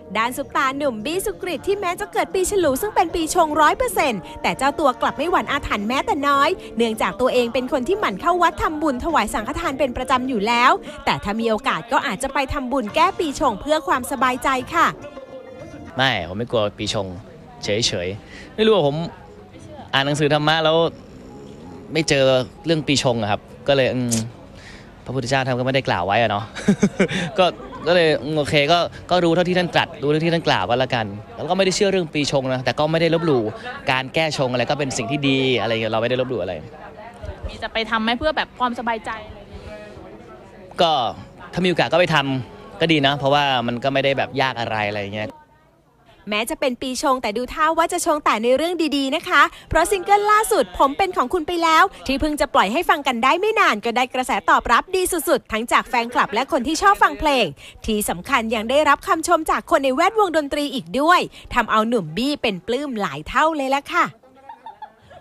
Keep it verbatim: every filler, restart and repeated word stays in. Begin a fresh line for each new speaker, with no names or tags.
ด้านซุปตาหนุ่มบี้สุกฤตที่แม้จะเกิดปีฉลูซึ่งเป็นปีชงร้อยเปอร์เซ็นต์แต่เจ้าตัวกลับไม่หวั่นอาถรรพ์แม้แต่น้อยเนื่องจากตัวเองเป็นคนที่หมั่นเข้าวัดทำบุญถวายสังฆทานเป็นประจำอยู่แล้วแต่ถ้ามีโอกาสก็อาจจะไปทำบุญแก้ปีชงเพื่อความสบายใจค่ะ
ไม่ผมไม่กลัวปีชงเฉยๆไม่รู้ว่าผมอ่านหนังสือธรรมะแล้วไม่เจอเรื่องปีชงครับก็เลยพระพุทธเจ้าท่านก็ไม่ได้กล่าวไว้อะเนาะ ก็ก็เลยโอเคก็ก็รู้เท่าที่ท่านตรัสรู้เท่าที่ท่านกล่าวว่าละกันแล้วก็ไม่ได้เชื่อเรื่องปีชงนะแต่ก็ไม่ได้ลบหลู่การแก้ชงอะไรก็เป็นสิ่งที่ดีอะไรอย่างเงี้ยเราไม่ได้ลบหลู่อะไร
มีจะไปทำไหมเพื่อแบบความสบายใจ
ก็ถ้ามีโอกาสก็ไปทำก็ดีนะเพราะว่ามันก็ไม่ได้แบบยากอะไรอะไรอย่างเงี้ย
แม้จะเป็นปีชงแต่ดูท่าว่าจะชงแต่ในเรื่องดีๆนะคะเพราะซิงเกิลล่าสุดผมเป็นของคุณไปแล้วที่เพิ่งจะปล่อยให้ฟังกันได้ไม่นานก็ได้กระแสตอบรับดีสุดๆทั้งจากแฟนคลับและคนที่ชอบฟังเพลงที่สำคัญยังได้รับคำชมจากคนในแวดวงดนตรีอีกด้วยทำเอาหนุ่มบี้เป็นปลื้มหลายเท่าเลยล่ะค่ะ